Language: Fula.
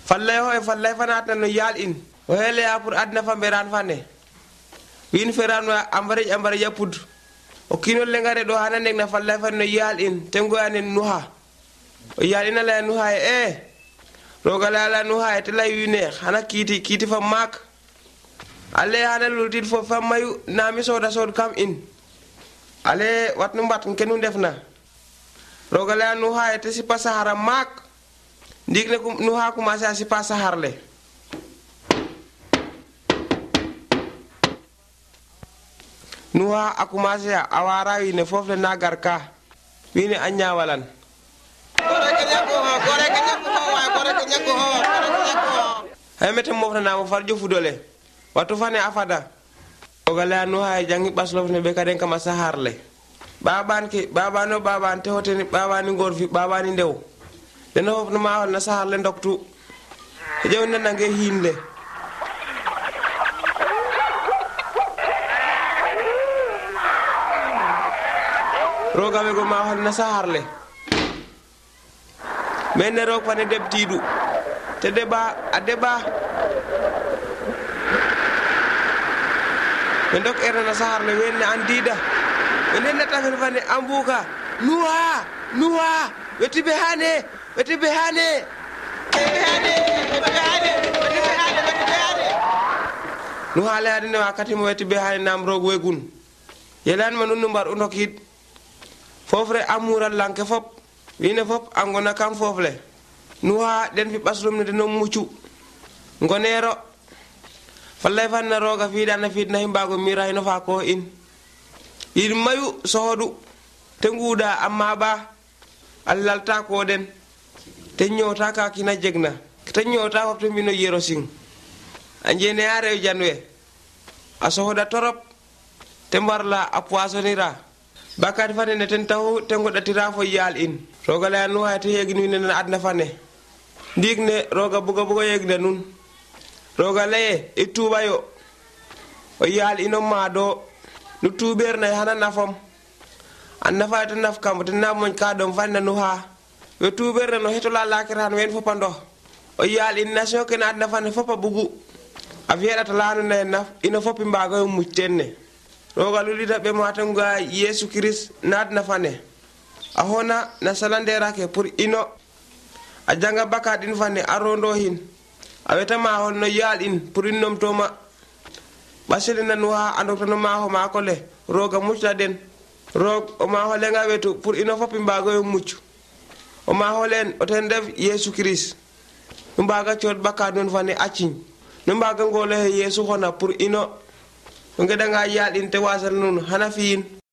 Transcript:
fallay fanata no yal in o hele ya pour adna famberan fanne win feran wa ambare yapud o kino lengare do hana nek na fallay fan no yal in tengo anen nuha o yal ina la nuha rogala la nuha te lay wine hana kiti fa mak ale hana lutit fo fa mayu nami soda kam in ale wat nu mbat kenu defna rogala nuha te si pasahara mak ndigne nuha commencé si pasaharle nuha a commencé a wara wine fof le nagarka wine a ñawalan hay mete mofna namo far jofudole watu fane afada ogala nuha e jangi baslof ne be kaden kama saharle baban te hoteni babani ngor fi babani ndew dena hof no mahol na saharle ndoktu jewne nange hinde rogawe go mahol na saharle men ne rog fane debtidu te deba a deba men dok erna saharle wenne andida men ne tafen fane ambuka nuha wetibe hane nuha le adine wakati mo wetibe hane nam rog wegun yelan manun numbar unokit fofre amural lanke fop wine fop angona kam fofle nuha den fi baslum ne no muccu ngonero fallay fan na roga fi dana fi na himbago miray no fa ko in mayu sohodu te nguda amma ba allalta ko den te nyota ka kina jegna te nyota hop te mino yero sing anjene are janwe a sohoda torop te mbarla a poisonira bakati fane ne ten taw te ngodatira fo yal in roga la no hayte yegni ne adna fane ndigne roga buga yegne nun roga leye e tuba yo o yal ino mado nu tuber na hana nafam an nafa ta naf kam tan na mon ka dom fanna no ha we tuber no heto la lakiran wen fopando o yal in nation ken adna fane fopa bugu a vieda to lanu ne naf ino fopi mbago muccenne roga lulita be matam ga yesu christ nadna fane a hona na salanderake pour ino a janga bakadin fane arondo hin a weta ma hol no yal in pour innom toma baselina nuha andokto no ma ho ma ko le roga mucta den rog o ma ho lenga wetu pour ino fopi mbago muccu o ma holen o ten def yesu christ mbaga ciot bakadon fane acin no mbaga ngole yesu hona pour ino ngedanga yal in te wasal nun hana fiin